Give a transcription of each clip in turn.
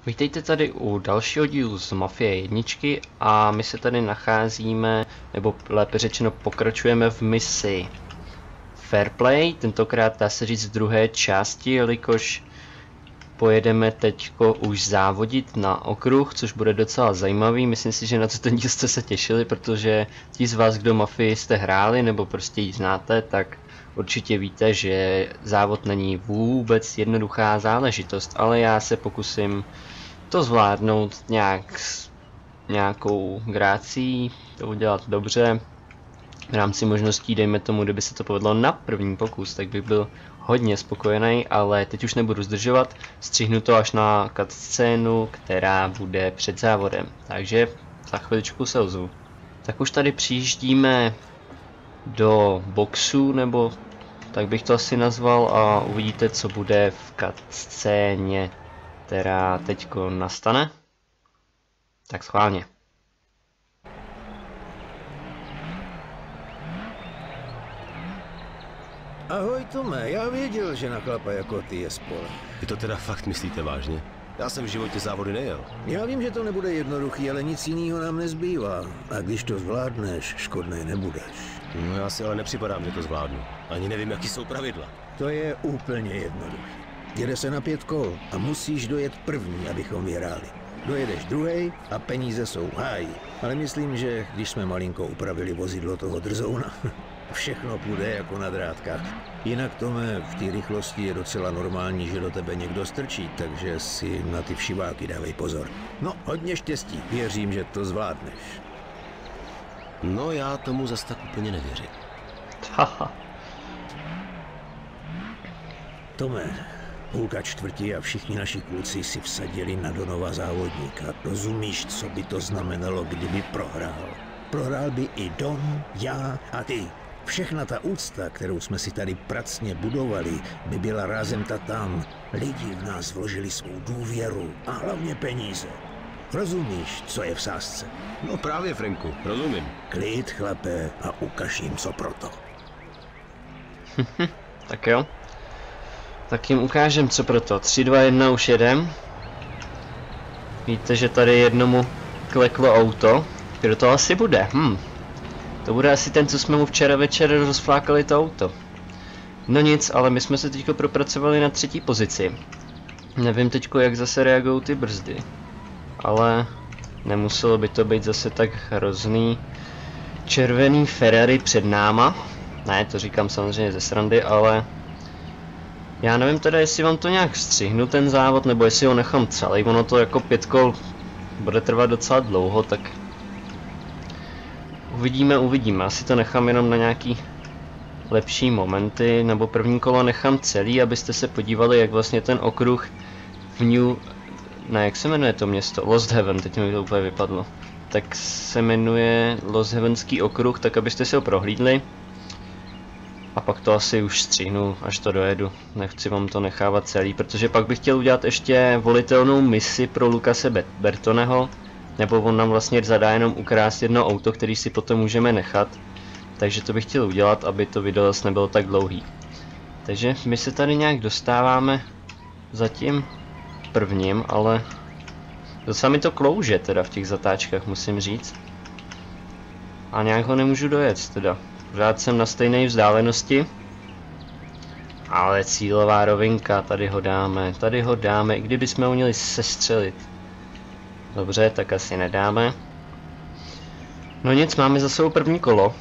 Vítejte tady u dalšího dílu z Mafie 1 a my se tady nacházíme, nebo lépe řečeno pokračujeme v misi Fairplay, tentokrát dá se říct v druhé části, jelikož pojedeme teďko už závodit na okruh, což bude docela zajímavý. Myslím si, že na ten díl jste se těšili, protože ti z vás, kdo Mafii jste hráli nebo prostě ji znáte, tak určitě víte, že závod není vůbec jednoduchá záležitost, ale já se pokusím to zvládnout nějakou grácí, to udělat dobře. V rámci možností, dejme tomu, kdyby se to povedlo na první pokus, tak bych byl hodně spokojený, ale teď už nebudu zdržovat, střihnu to až na cutscénu, která bude před závodem, takže za chviličku se ozvu. Tak už tady přijíždíme do boxu, nebo tak bych to asi nazval, a uvidíte, co bude v cutscéně, která teďko nastane. Tak schválně. Ahoj Tome, já věděl, že na chlapa jako ty je spole. Vy to teda fakt myslíte vážně? Já jsem v životě závody nejel. Já vím, že to nebude jednoduchý, ale nic jiného nám nezbývá. A když to zvládneš, škodnej nebudeš. No já si ale nepřipadám, že to zvládnu. Ani nevím, jaký jsou pravidla. To je úplně jednoduché. Jede se na 5 kol a musíš dojet první, abychom vyhráli. Dojedeš druhej a peníze jsou hájí. Ale myslím, že když jsme malinko upravili vozidlo toho drzouna, všechno půjde jako na drátkách. Jinak, Tome, v té rychlosti je docela normální, že do tebe někdo strčí, takže si na ty všiváky dávej pozor. No, hodně štěstí, věřím, že to zvládneš. No já tomu zas tak úplně nevěřím. Haha. Tome, 3:30 a všichni naši kluci si vsadili na Donova závodníka. Rozumíš, co by to znamenalo, kdyby prohrál? Prohrál by i Don, já a ty. Všechna ta úcta, kterou jsme si tady pracně budovali, by byla rázem tatám. Lidi v nás vložili svou důvěru a hlavně peníze. Rozumíš, co je v sázce? No právě, Franku, rozumím. Klid, chlape, a ukaž jim, co proto. Tak jo. Tak jim ukážem, co proto. 3, 2, 1, už jedem. Víte, že tady jednomu kleklo auto. Kdo to asi bude? To bude asi ten, co jsme mu včera večer rozflákali to auto. No nic, ale my jsme se teďko propracovali na 3. pozici. Nevím teďko, jak zase reagují ty brzdy. Ale nemuselo by to být zase tak hrozný. Červený Ferrari před náma. Ne, to říkám samozřejmě ze srandy, ale já nevím teda, jestli vám to nějak střihnu ten závod, nebo jestli ho nechám celý. Ono to jako 5 kol bude trvat docela dlouho, tak uvidíme. Asi to nechám jenom na nějaký lepší momenty, nebo první kolo nechám celý, abyste se podívali, jak vlastně ten okruh v jak se jmenuje to město? Lost Heaven, teď mi to úplně vypadlo. Tak se jmenuje Lost Heavenský okruh, tak abyste si ho prohlídli. A pak to asi už střihnu, až to dojedu. Nechci vám to nechávat celý, protože pak bych chtěl udělat ještě volitelnou misi pro Lucase Bertoneho. Nebo on nám vlastně zadá jenom ukrást jedno auto, který si potom můžeme nechat. Takže to bych chtěl udělat, aby to video zase nebylo tak dlouhý. Takže my se tady nějak dostáváme zatím prvním, ale docela mi to klouže teda v těch zatáčkách, musím říct. A nějak ho nemůžu dojet teda. Pořád jsem na stejné vzdálenosti. Ale cílová rovinka, tady ho dáme, i kdybychom ho měli sestřelit. Dobře, tak asi nedáme. No nic, máme za sebou první kolo.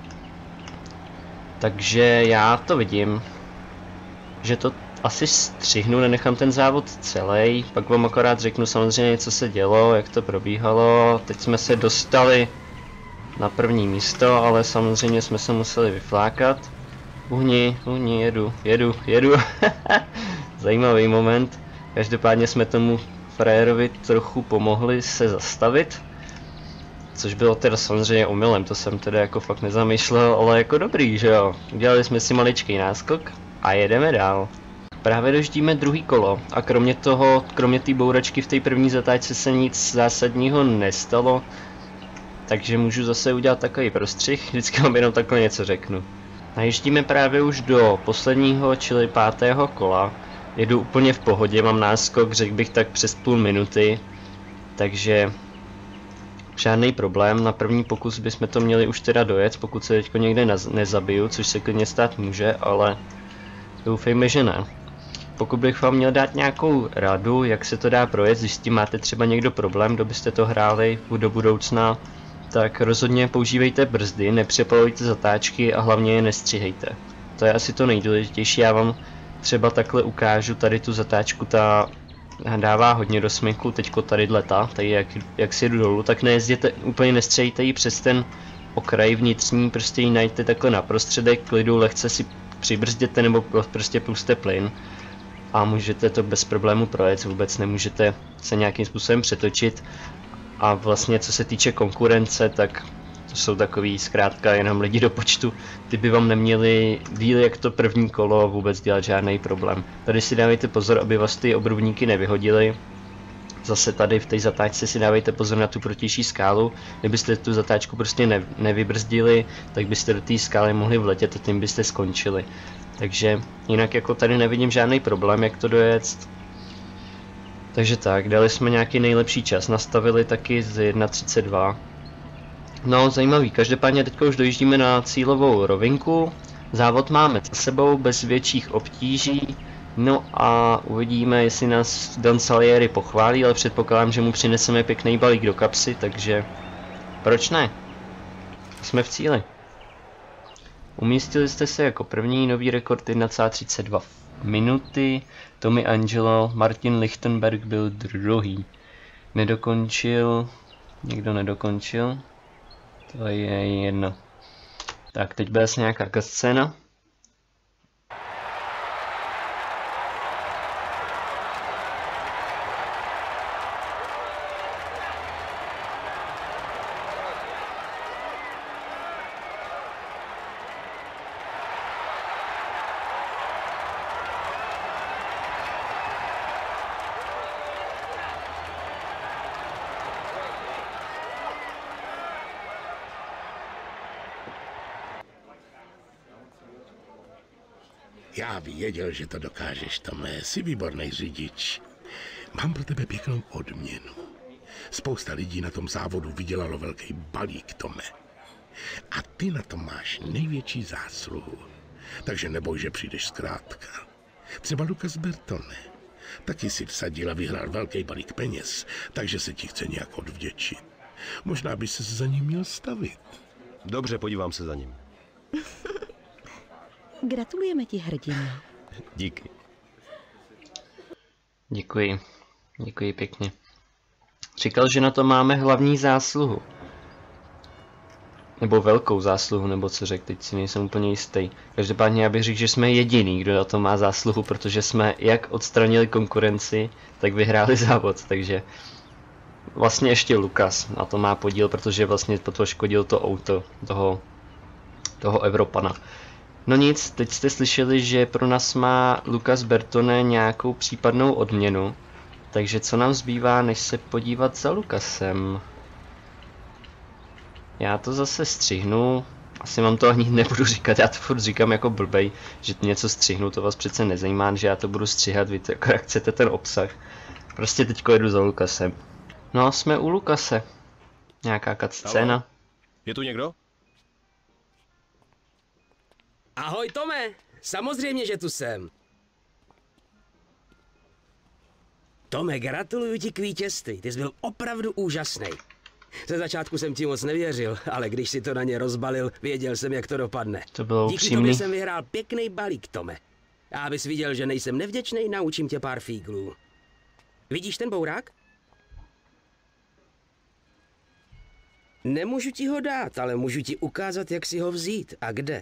Takže já to vidím, že to asi střihnu, nenechám ten závod celý. Pak vám akorát řeknu samozřejmě, co se dělo, jak to probíhalo. Teď jsme se dostali na první místo, ale samozřejmě jsme se museli vyflákat. Uhni, jedu. Zajímavý moment. Každopádně jsme tomu frajerovi trochu pomohli se zastavit. Což bylo teda samozřejmě omylem, to jsem teda jako fakt nezamýšlel, ale jako dobrý, že jo. Udělali jsme si maličký náskok a jedeme dál. Právě dojíždíme druhý kolo a kromě té bouračky v té první zatáčce se nic zásadního nestalo. Takže můžu zase udělat takový prostřih, vždycky vám jenom takhle něco řeknu. Najíždíme právě už do posledního, čili 5. kola. jedu úplně v pohodě, mám náskok, řekl bych tak přes půl minuty, takže žádný problém. Na první pokus bychom to měli už teda dojet, pokud se teďko někde nezabiju, což se klidně stát může, ale doufejme, že ne. Pokud bych vám měl dát nějakou radu, jak se to dá projet, když s tím máte třeba někdo problém, kdo byste to hráli do budoucna, tak rozhodně používejte brzdy, nepřepalujte zatáčky a hlavně je nestříhejte. To je asi to nejdůležitější, já vám třeba takhle ukážu, tady tu zatáčku, ta dává hodně do smyku, teďko tady leta, tady jak si jdu dolů, tak nejezděte, úplně nestřejte ji přes ten okraj vnitřní, prostě ji najďte takhle na prostředek, klidu lehce si přibrzděte nebo prostě puste plyn a můžete to bez problému projet, vůbec nemůžete se nějakým způsobem přetočit. A vlastně co se týče konkurence, tak to jsou takový zkrátka jenom lidi do počtu, ty by vám neměli díl jak to první kolo vůbec dělat žádný problém. Tady si dávejte pozor, aby vás ty obrubníky nevyhodily. Zase tady v té zatáčce si dávejte pozor na tu protější skálu, kdybyste tu zatáčku prostě nevybrzdili, tak byste do té skály mohli vletět a tím byste skončili. Takže jinak jako tady nevidím žádný problém, jak to dojet. Takže tak, dali jsme nějaký nejlepší čas, nastavili taky z 1.32. No, zajímavý, každopádně teďka už dojíždíme na cílovou rovinku. Závod máme za sebou bez větších obtíží. No a uvidíme, jestli nás Dan Salieri pochválí, ale předpokládám, že mu přineseme pěkný balík do kapsy, takže proč ne? Jsme v cíli. Umístili jste se jako první, nový rekord 1,32 minuty. Tommy Angelo, Martin Lichtenberg byl druhý. Nedokončil, někdo nedokončil, to je jedno. Tak, teď bude asi nějaká scéna. Já věděl, že to dokážeš, Tome. Jsi výborný řidič. Mám pro tebe pěknou odměnu. Spousta lidí na tom závodu vydělalo velký balík, Tome. A ty na tom máš největší zásluhu. Takže neboj, že přijdeš zkrátka. Třeba Lucas Bertone. Taky si vsadil a vyhrál velký balík peněz, takže se ti chce nějak odvděčit. Možná by se za ním měl stavit. Dobře, podívám se za ním. Gratulujeme ti, hrdino. Díky. Děkuji. Děkuji pěkně. Říkal, že na to máme hlavní zásluhu. Nebo velkou zásluhu, nebo co řekl, teď si nejsem úplně jistý. Každopádně já bych řekl, že jsme jediný, kdo na to má zásluhu, protože jsme jak odstranili konkurenci, tak vyhráli závod, takže vlastně ještě Lukas na to má podíl, protože vlastně poškodil to auto toho Evropana. No nic, teď jste slyšeli, že pro nás má Lucas Bertone nějakou případnou odměnu, takže co nám zbývá, než se podívat za Lucasem? Já to zase střihnu, asi vám to ani nebudu říkat, já to furt říkám jako blbej, že něco střihnu, to vás přece nezajímá, že já to budu stříhat, víte, jako jak chcete ten obsah. Prostě teďko jedu za Lucasem. No, jsme u Lucase. Nějaká cutscéna. Je tu někdo? Ahoj, Tome! Samozřejmě, že tu jsem. Tome, gratuluju ti k vítězství. Ty jsi byl opravdu úžasný. Ze začátku jsem ti moc nevěřil, ale když si to na ně rozbalil, věděl jsem, jak to dopadne. To bylo Díky upřímný. tobě jsem vyhrál pěkný balík, Tome. A abys viděl, že nejsem nevděčný, naučím tě pár fíglů. Vidíš ten bourák? Nemůžu ti ho dát, ale můžu ti ukázat, jak si ho vzít a kde.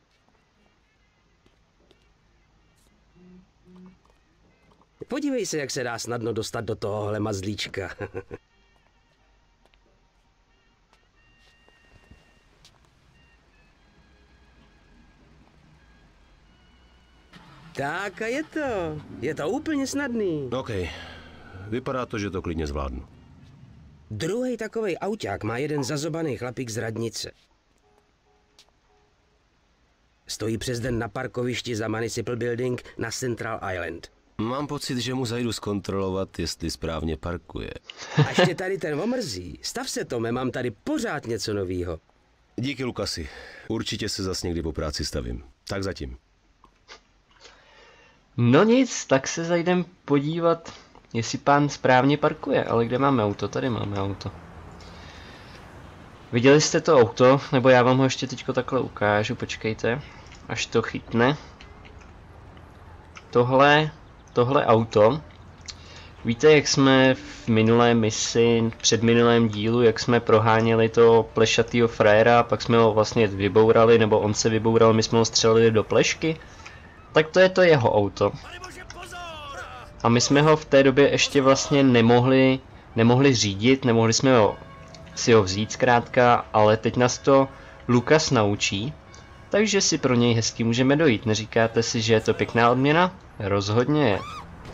Podívej se, jak se dá snadno dostat do tohohle mazlíčka. Tak a je to úplně snadný. OK, vypadá to, že to klidně zvládnu. Druhý takovej auták má jeden zazobaný chlapík z radnice. Stojí přes den na parkovišti za Municipal Building na Central Island. Mám pocit, že mu zajdu zkontrolovat, jestli správně parkuje. Až tě tady ten omrzí. Stav se, Tome, mám tady pořád něco novýho. Díky, Lukasi. Určitě se zas někdy po práci stavím. Tak zatím. No nic, tak se zajdem podívat, jestli pán správně parkuje. Ale kde máme auto? Tady máme auto. Viděli jste to auto? Nebo já vám ho ještě teďko takhle ukážu, počkejte. Až to chytne. Tohle auto. Víte, jak jsme v minulé misi, předminulém dílu, jak jsme proháněli to plešatýho frajera, pak jsme ho vlastně vybourali, nebo on se vyboural, my jsme ho střelili do plešky? Tak to je to jeho auto. A my jsme ho v té době ještě vlastně nemohli řídit, nemohli jsme si ho vzít zkrátka, ale teď nás to Lukas naučí, takže si pro něj hezky můžeme dojít. Neříkáte si, že je to pěkná odměna? Rozhodně je.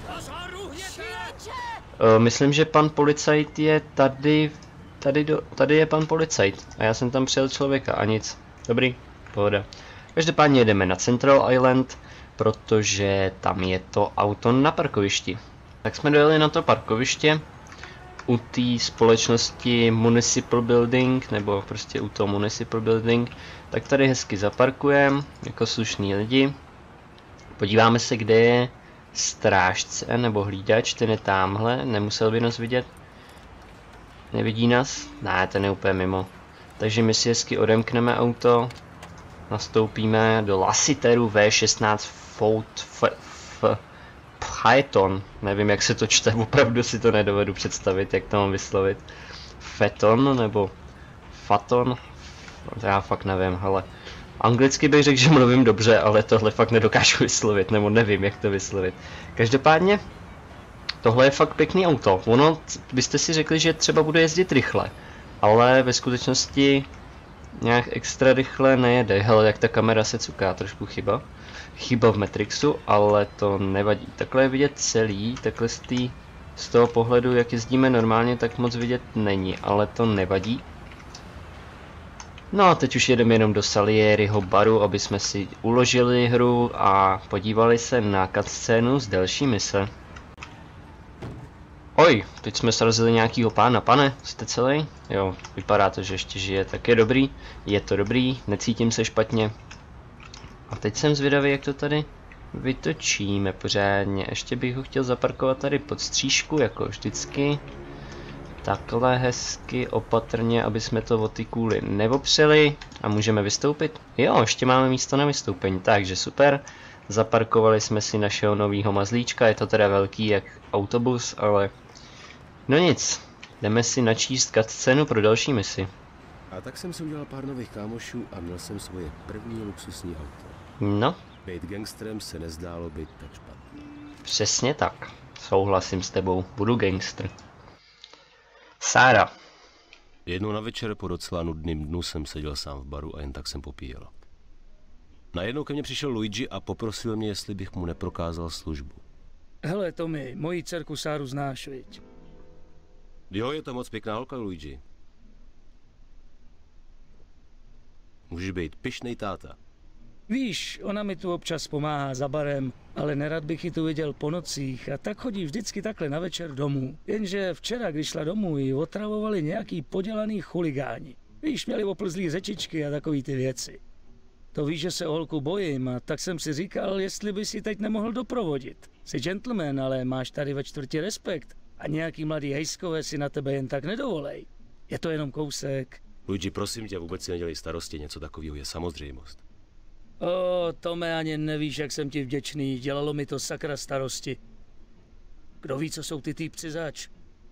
Myslím, že pan policajt je tady je pan policajt a já jsem tam přijel člověka a nic. Dobrý, pohoda. Každopádně jedeme na Central Island, protože tam je to auto na parkovišti. Tak jsme dojeli na to parkoviště u té společnosti Municipal Building, nebo prostě u toho Municipal Building, tak tady hezky zaparkujeme jako slušní lidi. Podíváme se, kde je strážce nebo hlídač, ten je tamhle, nemusel by nás vidět. Nevidí nás? Ne, ten je úplně mimo. Takže my si hezky odemkneme auto, nastoupíme do Lassiteru V16 Phaeton. Nevím, jak se to čte, opravdu si to nedovedu představit, jak to mám vyslovit. Phaeton nebo Faton? Já fakt nevím, hele. Anglicky bych řekl, že mluvím dobře, ale tohle fakt nedokážu vyslovit, nebo nevím, jak to vyslovit. Každopádně, tohle je fakt pěkný auto. Ono, byste si řekli, že třeba bude jezdit rychle, ale ve skutečnosti nějak extra rychle nejede. Hele, jak ta kamera se cuká, trošku chyba v Matrixu, ale to nevadí. Takhle je vidět celý, takhle z toho pohledu, jak jezdíme normálně, tak moc vidět není, ale to nevadí. No a teď už jedeme jenom do Salieriho baru, aby jsme si uložili hru a podívali se na cutscénu z další mise. Oj, teď jsme srazili nějakýho pána. Pane, jste celý? Jo, vypadá to, že ještě žije, tak je to dobrý, necítím se špatně. A teď jsem zvědavý, jak to tady vytočíme pořádně. Ještě bych ho chtěl zaparkovat tady pod střížku, jako vždycky. Takhle hezky, opatrně, aby jsme to o ty kůly neopřeli. A můžeme vystoupit? Jo, ještě máme místo na vystoupení, takže super. Zaparkovali jsme si našeho novýho mazlíčka, je to teda velký jak autobus, ale... No nic, jdeme si načíst cutscénu pro další misi. A tak jsem si udělal pár nových kámošů a měl jsem svoje první luxusní auto. No. Být gangsterem se nezdálo být tak špatný. Přesně tak. Souhlasím s tebou, budu gangster. Sára. Jednou na večer po docela nudným dnu jsem seděl sám v baru a jen tak jsem popíjel. Najednou ke mně přišel Luigi a poprosil mě, jestli bych mu neprokázal službu. Hele, Tommy, moji dcerku Sáru znáš, viď? Jo, je to moc pěkná holka, Luigi. Můžeš být pyšnej táta. Víš, ona mi tu občas pomáhá za barem, ale nerad bych ji tu viděl po nocích a tak chodí vždycky takhle na večer domů. Jenže včera, když šla domů, ji otravovali nějaký podělaný chuligáni. Víš, měli oplzlý řečičky a takový ty věci. To víš, že se o holku bojím a tak jsem si říkal, jestli bys ji teď nemohl doprovodit. Jsi gentleman, ale máš tady ve čtvrti respekt a nějaký mladý hejskové si na tebe jen tak nedovolej. Je to jenom kousek. Luigi, prosím tě, vůbec si nedělej starosti, něco takového je samozřejmost. O, Tome, ani nevíš, jak jsem ti vděčný, dělalo mi to sakra starosti. Kdo ví, co jsou ty týpci zač?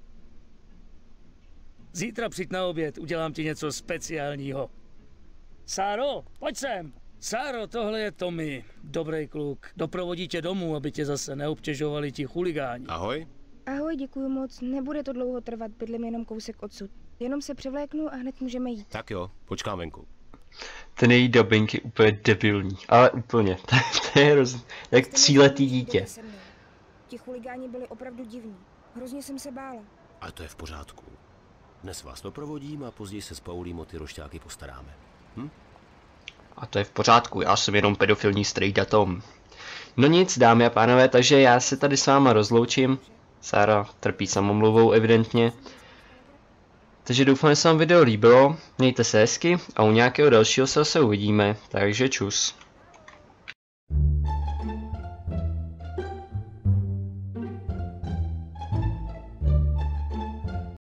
Zítra přijď na oběd, udělám ti něco speciálního. Sáro, pojď sem! Sáro, tohle je Tommy, dobrý kluk. Doprovodí tě domů, aby tě zase neobtěžovali ti chuligáni. Ahoj. Ahoj, děkuju moc, nebude to dlouho trvat, bydlím jenom kousek odsud. Jenom se převléknu a hned můžeme jít. Tak jo, počkám venku. Ten její dubbing je úplně debilní, ale úplně, to je hrozný, jak tříletý dítě. Ti chuligáni byli opravdu divní, hrozně jsem se bála. Ale to je v pořádku. Dnes vás doprovodím a později se s Paulím o ty rošťáky postaráme. A to je v pořádku, já jsem jenom pedofilní strejda Tom. No nic, dámy a pánové, takže já se tady s váma rozloučím. Sára trpí samomluvou evidentně. Takže doufám, že se vám video líbilo, mějte se hezky a u nějakého dalšího se zase uvidíme, takže čus.